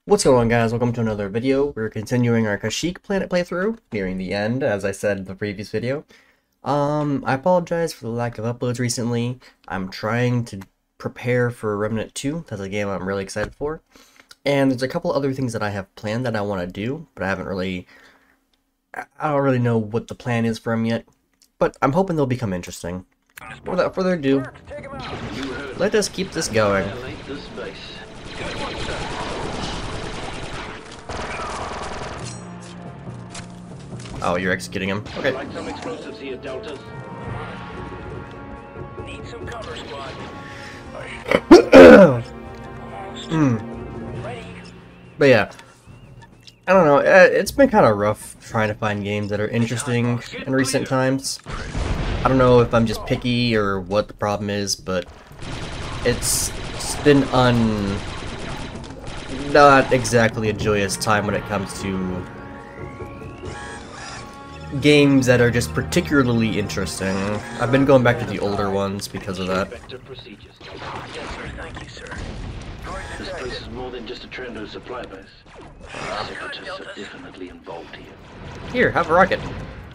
What's going on, guys? Welcome to another video. We're continuing our Kashyyyk planet playthrough, nearing the end, as I said in the previous video. I apologize for the lack of uploads recently. I'm trying to prepare for Remnant 2. That's a game I'm really excited for. And there's a couple other things that I have planned that I want to do, but I don't really know what the plan is for them yet. But I'm hoping they'll become interesting. Without further ado, let us keep this going. Oh, you're executing him. Okay. Like some explosives here, Deltas. Need some cover, squad. But yeah, I don't know. It's been kind of rough trying to find games that are interesting in recent times. I don't know if I'm just picky or what the problem is, but it's been not exactly a joyous time when it comes to games that are just particularly interesting. I've been going back to the older ones because of that. Yes, sir. Thank you, sir. This place is more than just a Trendo supply base. Separatists are definitely involved here. Here, have a rocket.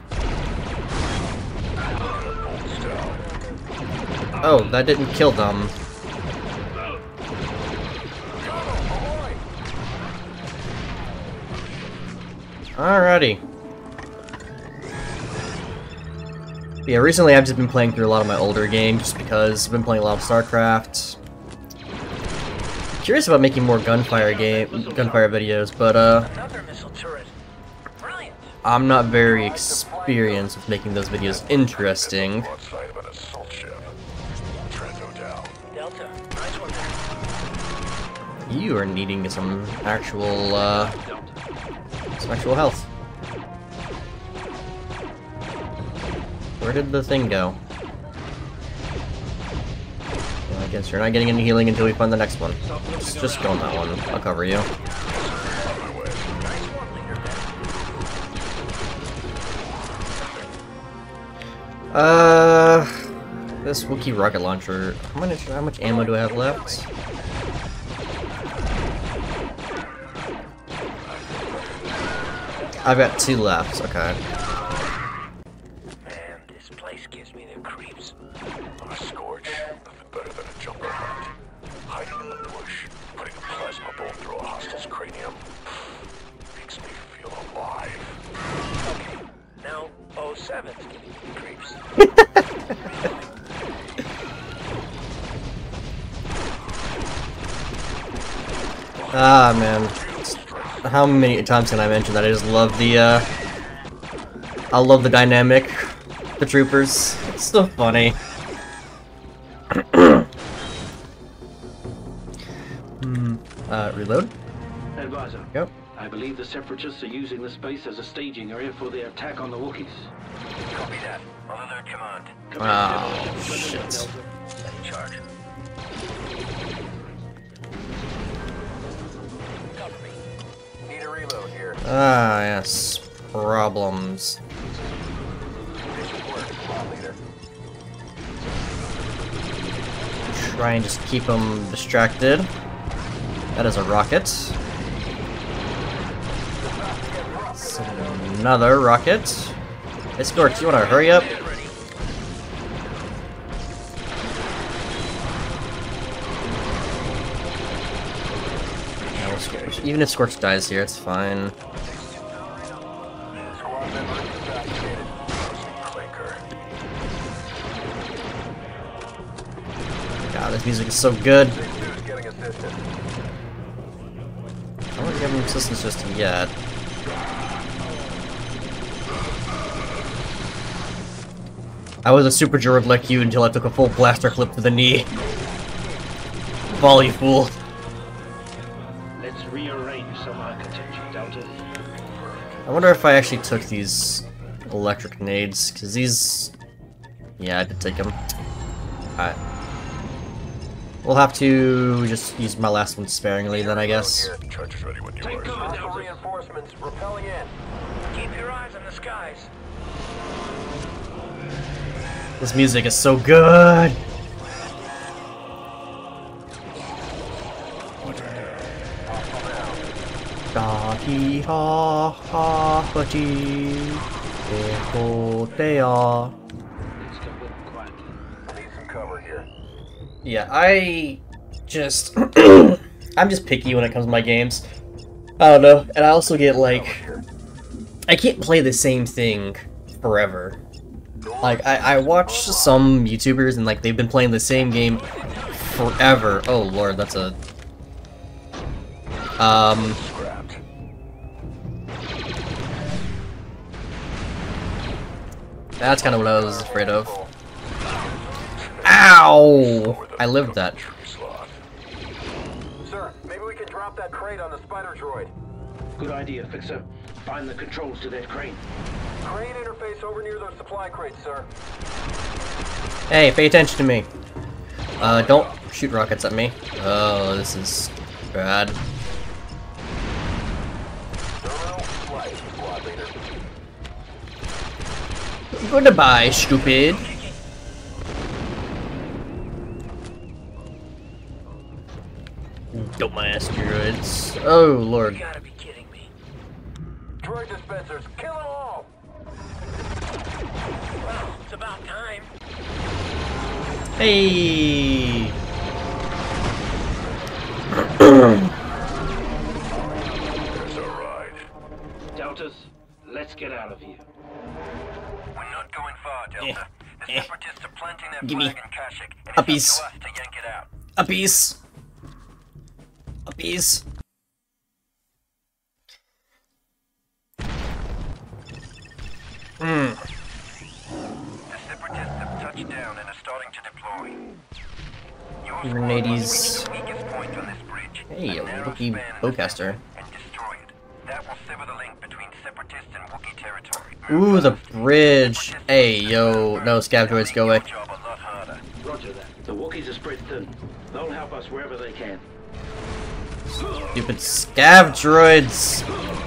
Oh, that didn't kill them. Alrighty. Yeah, recently I've just been playing through a lot of my older games just because I've been playing a lot of StarCraft. Curious about making more gunfire videos, but I'm not very experienced with making those videos interesting. You are needing some actual health. Where did the thing go? Well, I guess you're not getting any healing until we find the next one. Just go on that one. I'll cover you. This Wookiee rocket launcher. How much ammo do I have left? I've got 2 left. Okay. Ah, man. How many times can I mention that I just love the, I love the dynamic, the troopers. It's so funny. Reload? Advisor. Yep. I believe the Separatists are using the space as a staging area for their attack on the Wookiees. Copy that. On alert, command. Oh, shit. Setting charge. Cover me. Need a reload here. Ah, yes. Problems. Try and just keep them distracted. That is a rocket. Another rocket. Escort, you wanna hurry up? Even if Scorch dies here, it's fine. God, this music is so good. I don't give him assistance just yet. I was a super Jord like you until I took a full blaster clip to the knee. Volley fool. Let's rearrange some architecture, Delta. I wonder if I actually took these electric nades, because these... Yeah, I did take them. Alright. We'll have to just use my last one sparingly then, I guess. Take cover, reinforcements repelling in. Keep your eyes on the skies. This music is so good! Ha ha hachi. Ekotea. Need some cover here. Yeah, I'm just picky when it comes to my games. I don't know, and I also get like, I can't play the same thing forever. Like, I watch some YouTubers and like they've been playing the same game forever. Oh lord, that's a... That's kind of what I was afraid of. Ow! I lived that. Sir, maybe we can drop that crate on the spider droid. Good idea, Fixer. Find the controls to that crane. Crane interface over near those supply crates, sir. Hey, pay attention to me. Don't shoot rockets at me. Oh, this is bad. Terminal flight, squad leader. Goodbye, stupid. Don't mind asteroids. Oh lord. You gotta be kidding me. Droid dispensers, kill them all! Well, it's about time. Hey. There's a ride. Deltas, let's get out of here. We're not going far, Delta. The Separatists are planting their Gimme. flag in Kashyyyk, and A it's piece. up to us to yank it out. A piece. A piece. The Separatists have touched down and are starting to deploy. Your squad Grenades. must reach the weakest point on this bridge. Hey, a narrow Wookiee span in the bowcaster. center, and destroy it. That will sever the link between Separatist and Wookiee territory. Ooh, the bridge. Hey, yo. No, scav droids, go away. Job a lot harder. Roger that. The Wookiees are spread thin. They'll help us wherever they can. Stupid scav droids.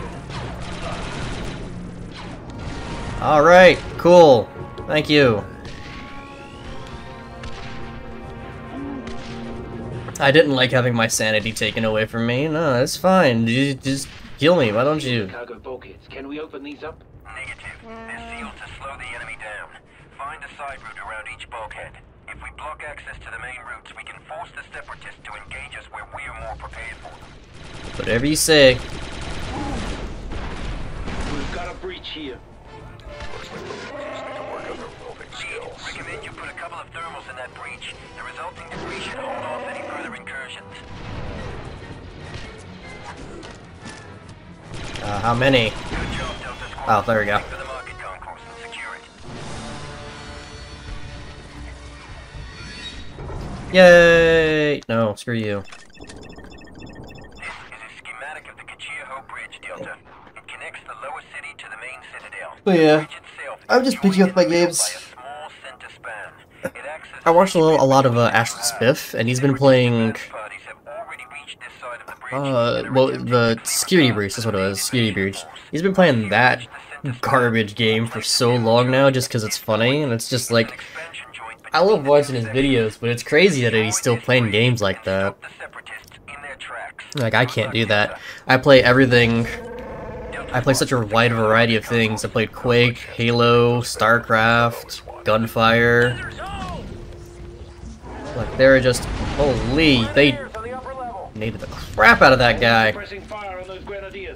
Alright, cool. Thank you. I didn't like having my sanity taken away from me. No, it's fine. You just kill me, why don't you? Cargo bulkheads. Can we open these up? Negative. They're sealed to slow the enemy down. Find a side route around each bulkhead. If we block access to the main routes, we can force the Separatists to engage us where we are more prepared for them. Whatever you say. We've got a breach here. Recommend you put a couple of thermals in that breach. The resulting debris should hold off any further incursions. How many? Good job, Delta Squad. Oh, there we go. Head for the market concourse and secure it. Yay! No, screw you. This is a schematic of the Kashyyyk Bridge, Delta. It connects the lower city to the main citadel. But yeah, The bridge itself is I'm just joined picking up in my the middle games. by a small center span. It acts as I watched a lot of Ashton Spiff, and he's been playing parties have already reached this side of the bridge. well, the security breach, that's what it was, security breach. He's been playing that garbage game for so long now, just because it's funny, and it's just like, I love watching his videos, but it's crazy that he's still playing games like that. Like, I can't do that. I play everything, I play such a wide variety of things. I played Quake, Halo, StarCraft, Gunfire. Like, they're just, holy, they needed the crap out of that guy. Pressing fire on those grenadiers.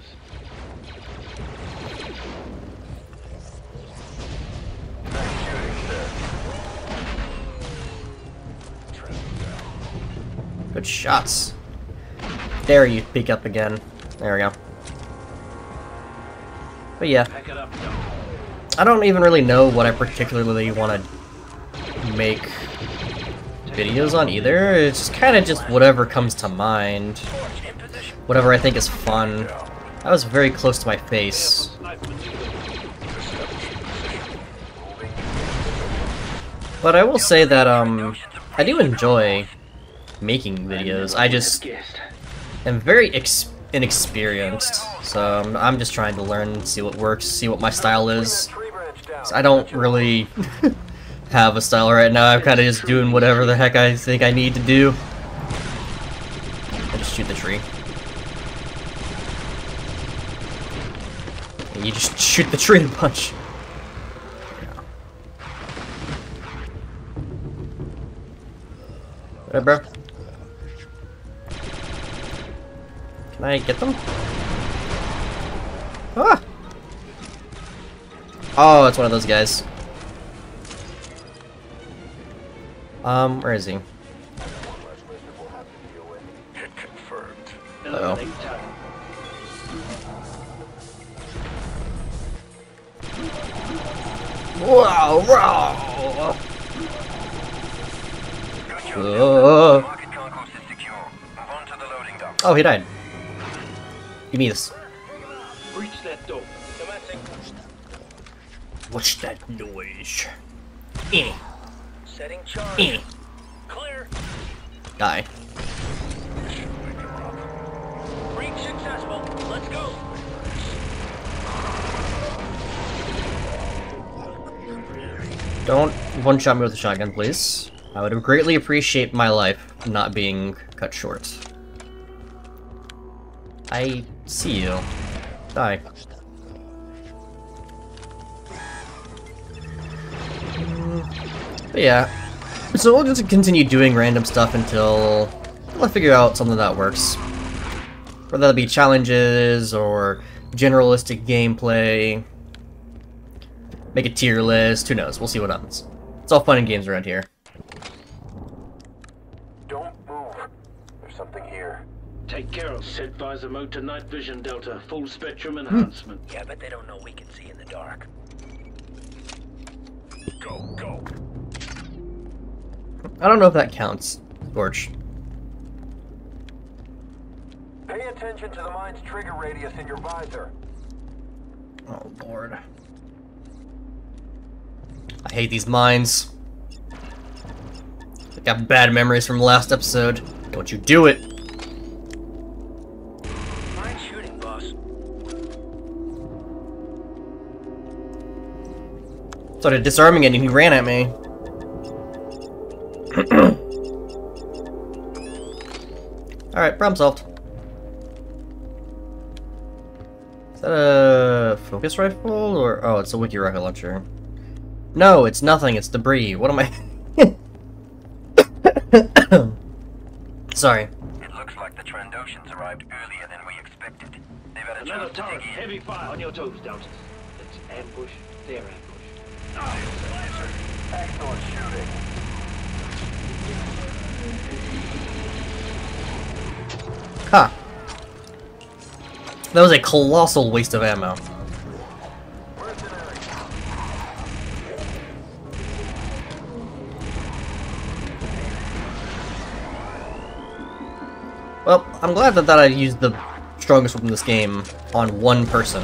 Good shots. There you peek up again. There we go. But yeah, Pack it up. I don't even really know what I particularly want to make videos on either. It's just kind of just whatever comes to mind. Whatever I think is fun. That was very close to my face. But I will say that, I do enjoy making videos. I just am very inexperienced. So I'm just trying to learn, see what works, see what my style is. So I don't really have a style right now. I'm kind of just doing whatever the heck I think I need to do. I just shoot the tree. You just shoot the tree a bunch. Hey, bro. Can I get them? Ah! Oh, it's one of those guys. Where is he? Uh-oh. Wow, wow. Oh, he died. Give me this. Breach that door. What's that noise? Setting charge. Clear. Die. Breach successful. Let's go. Don't one-shot me with a shotgun, please. I would greatly appreciate my life not being cut short. I see you. Die. But yeah. So we'll just continue doing random stuff until I figure out something that works. Whether that'll be challenges or generalistic gameplay. Make a tier list, who knows, we'll see what happens. It's all fun and games around here. Don't move. There's something here. Take care of set visor mode to night vision delta, full spectrum enhancement. Yeah, but they don't know we can see in the dark. Go, go. I don't know if that counts, Scorch. Pay attention to the mine's trigger radius in your visor. Oh lord. I hate these mines. I got bad memories from last episode. Don't you do it! Mine shooting, boss. Started disarming it and he ran at me. Alright, problem solved. Is that a focus rifle or oh, it's a Wookiee rocket launcher. No, it's nothing, it's debris. What am I Sorry. It looks like the Trandoshans arrived earlier than we expected. They've had a Another chance to turret, dig in. heavy fire on your toes, Delta. It's ambush, their ambush. Excellent shooting. Ha! That was a colossal waste of ammo. Well, I'm glad that I used the strongest weapon in this game on one person.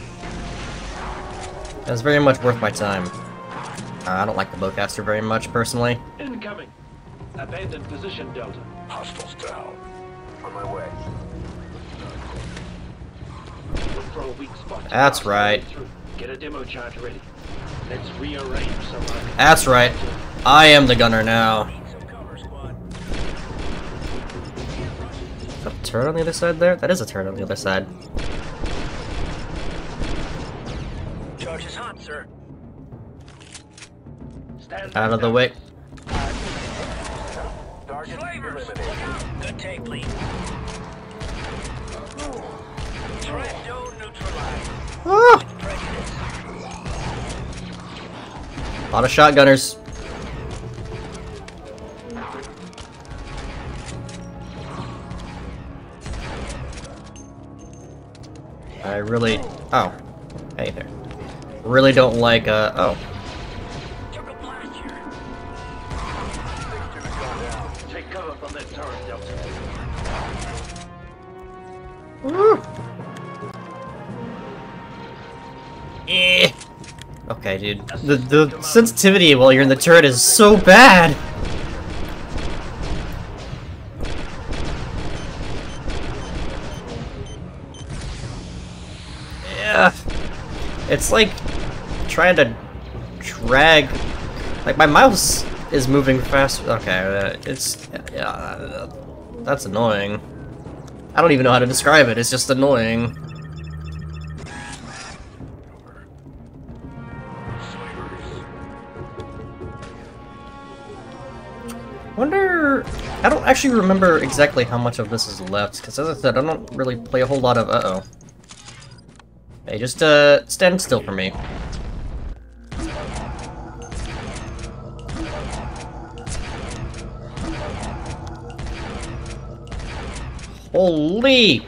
That's very much worth my time. I don't like the bowcaster very much, personally. Incoming. Abandoned position, Delta. Hostiles down. On my way. Look for a weak spot. That's right. Get a demo charge ready. Let's rearrange some. That's right. I am the gunner now. Need some cover, squad. Is that a turret on the other side there? That is a turret on the other side. Charge is hot, sir. Stand Out of the way. Target eliminated. Good take, Lee. Trando neutralized. Ah! Prejudice. A lot of shotgunners. I really... Oh. Hey there. Really don't like, oh. Took a blast here. Take cover from that turret, Delta. Woo! Eh. Okay, dude. The sensitivity while you're in the turret is so bad! Yeah. It's like trying to drag... Like, my mouse is moving fast. Okay, it's... Yeah, that's annoying. I don't even know how to describe it, it's just annoying. Wonder... I don't actually remember exactly how much of this is left, because as I said, I don't really play a whole lot of... Uh-oh. Hey, just, stand still for me. Holy!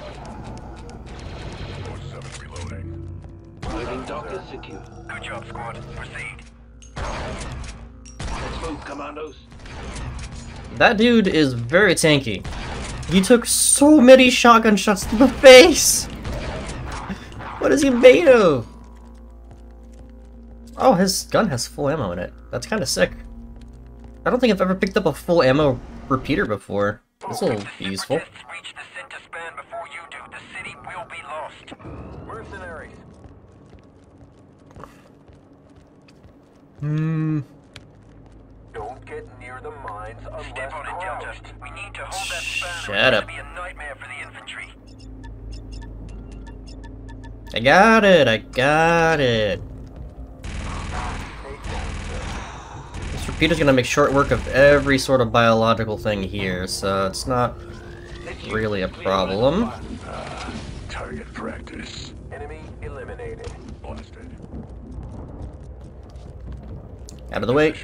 Loading dock is secure. Good job, squad. Proceed. Let's move, commandos. That dude is very tanky. He took so many shotgun shots to the face! What is he made of? Oh, his gun has full ammo in it. That's kind of sick. I don't think I've ever picked up a full ammo repeater before. This will be useful. Reach the center span before you do. The city will be lost. Mercenaries. Don't get near the mines unless Step on it, Delta. We need to hold that span. Shut up. It's gonna be a nightmare for the infantry. I got it, I got it. This repeater's gonna make short work of every sort of biological thing here, so it's not really a problem. Target practice. Enemy eliminated. Blasted. Out of the way.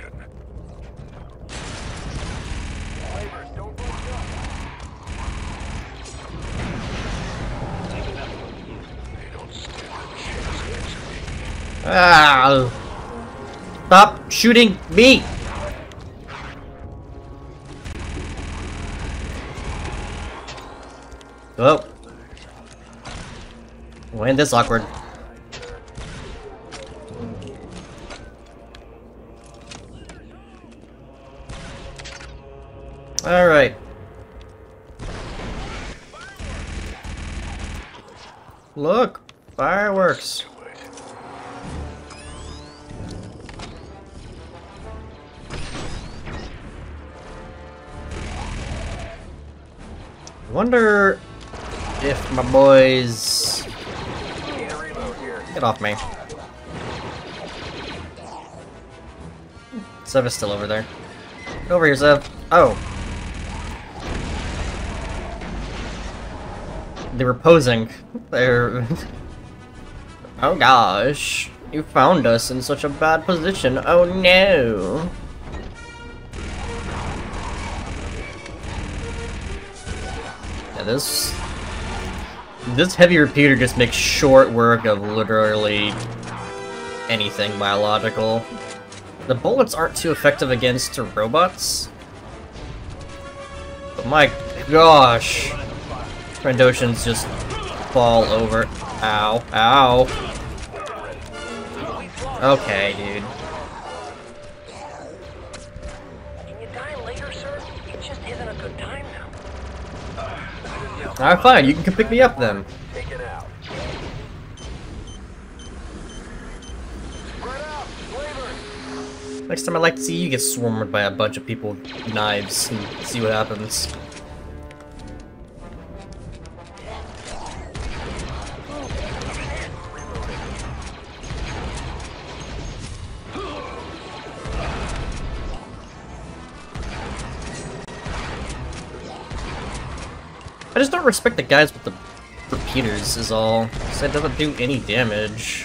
Ah! Stop shooting me! Oh. When this awkward. Alright. Look! Fireworks! Wonder if my boys... Get off me. Zev is still over there. Get over here, Zev. Oh. They were posing. They're... Oh gosh. You found us in such a bad position. Oh no. Yeah, this heavy repeater just makes short work of literally anything biological. The bullets aren't too effective against robots. But my gosh. Trandoshans just fall over. Ow. Ow. Okay, dude. Can you die later, sir? It just isn't a good time now. Alright, fine. You can come pick me up then. Take it out. Spread out, flavor. Next time I'd like to see you get swarmed by a bunch of people with knives and see what happens. I just don't respect the guys with the repeaters is all, because that doesn't do any damage.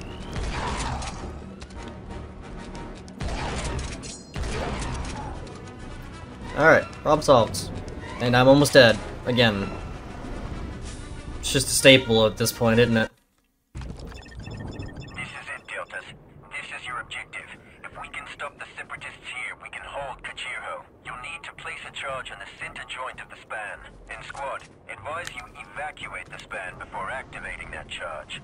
Alright, problem solved. And I'm almost dead. Again. It's just a staple at this point, isn't it? This is it, Deltas. This is your objective. If we can stop the Separatists here, we can hold Kachiro. You'll need to place a charge on the center joint of the span. And squad, advise you evacuate the span before activating that charge.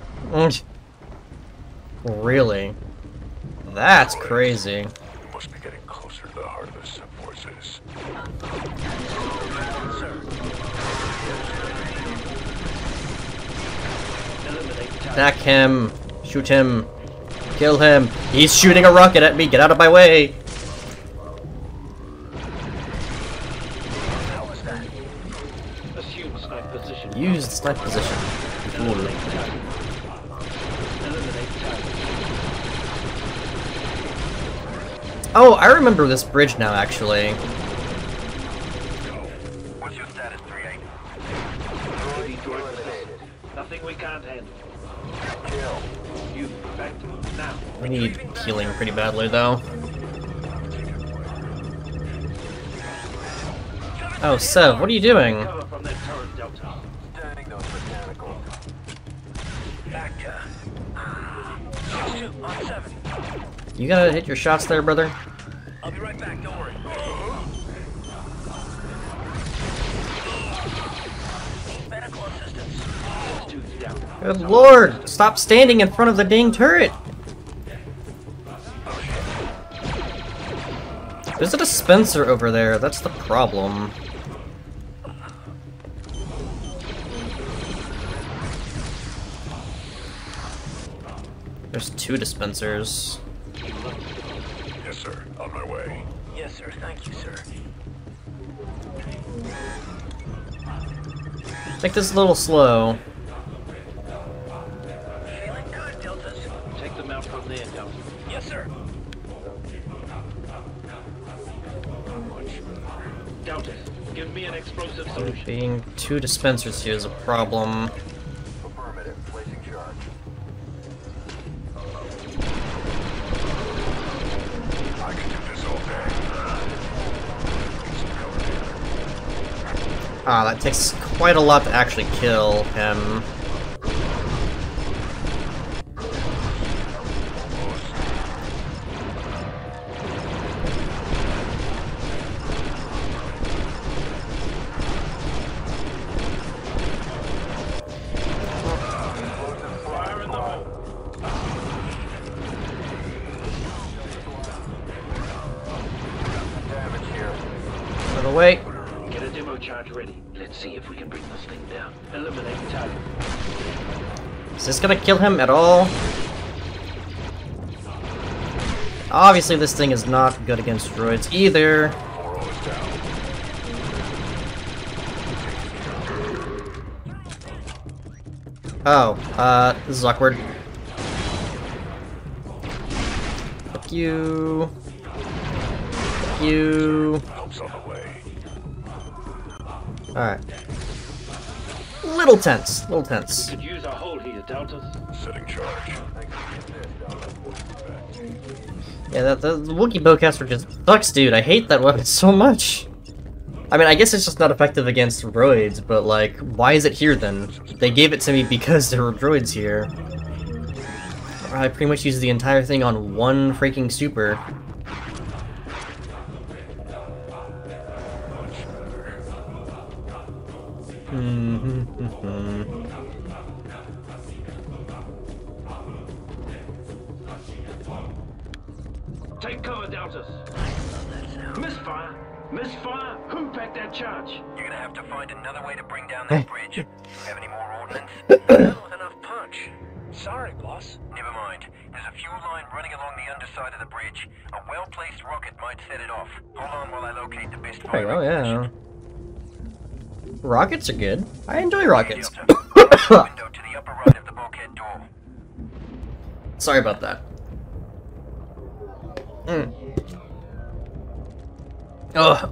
Really? That's crazy. We must be getting closer to the heart of the sub forces. Attack him. Shoot him. Kill him. He's shooting a rocket at me. Get out of my way. Assume snipe position. Use the snipe position. Cool. Oh, I remember this bridge now, actually. What's your status, 3-8? Nothing we can't handle. Kill. You back now. We need healing pretty badly, though. Oh, Sev, what are you doing? Cover from that turret, Delta. Standing those mechanicals. Back to 6-2 on 7. You gotta hit your shots there, brother. I'll be right back, don't worry. Medical assistance. Dude's down. Good lord! Stop standing in front of the dang turret! There's a dispenser over there, that's the problem. There's 2 dispensers. Yes, sir. On my way. Yes, sir. Thank you, sir. Take this a little slow. Feeling good, Deltas. Take them out from there, Delta. Yes, sir. Delta, give me an explosive solution. Being 2 dispensers here is a problem. Affirmative. Placing charge. I can do this all day. Ah, that takes quite a lot to actually kill him. Fire in the hole. Damage here. Out of the way. Get a demo charge ready. Let's see if we can bring this thing down. Eliminate target. Is this gonna kill him at all? Obviously, this thing is not good against droids either. Oh, this is awkward. Fuck you. Fuck you. Helps on the way. Alright. Little tense. Little tense. Could use a hold here, Deltas. Setting charge. Yeah, the Wookiee bowcaster just sucks, dude. I hate that weapon so much. I mean, I guess it's just not effective against droids, but like, why is it here then? They gave it to me because there were droids here. I pretty much used the entire thing on one freaking super. Take cover, Deltas. Misfire! Misfire! Who packed that charge? You're gonna have to find another way to bring down that bridge. Do you have any more ordnance? Not with enough punch. Sorry, boss. Never mind. There's a fuel line running along the underside of the bridge. A well-placed rocket might set it off. Hold on while I locate the best Hey, firing oh yeah. position. Rockets are good. I enjoy rockets. Window to the upper right of the bulkhead door. Sorry about that. Ugh.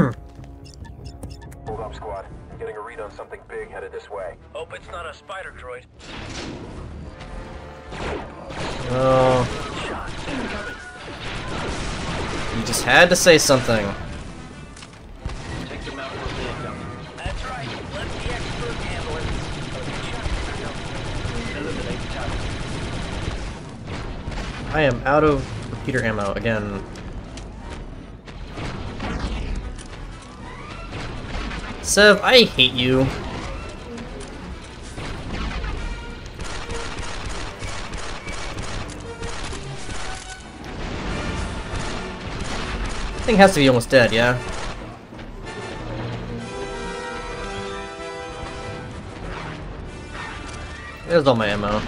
Hold up, squad. Getting a read on something big headed this way. Hope it's not a spider droid. Oh. You just had to say something. Take them out from there, Delta. That's right. Let the expert handle it. Eliminate target. I am out of repeater ammo again. Sev, I hate you. Thing has to be almost dead, yeah? There's all my ammo.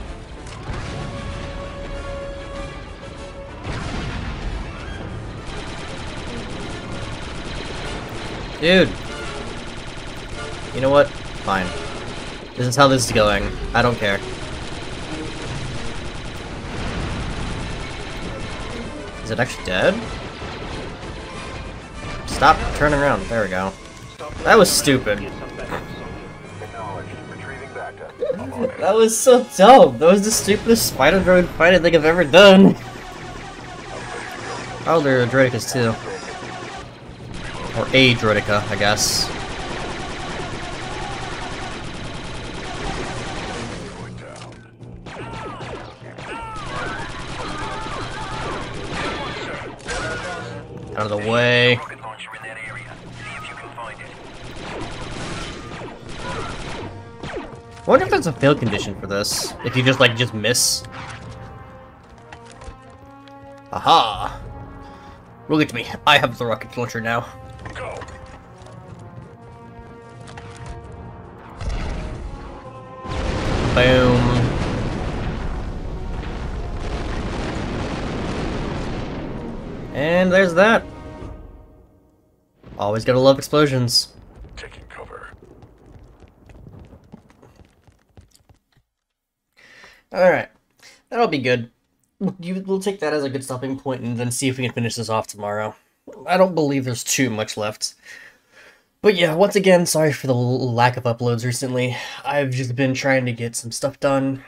Dude! You know what? Fine. This is how this is going. I don't care. Is it actually dead? Stop turning around. There we go. That was stupid. That was so dumb. That was the stupidest spider droid fight I think I've ever done. Oh, there are droidicas too. Or a droidica, I guess. Out of the way. I wonder if that's a fail condition for this. If you just miss. Aha! Look at me. I have the rocket launcher now. Go. Boom. And there's that. Always gotta love explosions. Taking cover. Alright. That'll be good. We'll take that as a good stopping point and then see if we can finish this off tomorrow. I don't believe there's too much left. But yeah, once again, sorry for the lack of uploads recently. I've just been trying to get some stuff done.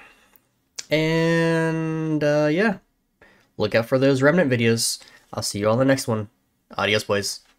And, yeah. Look out for those Remnant videos. I'll see you all in the next one. Adios, boys.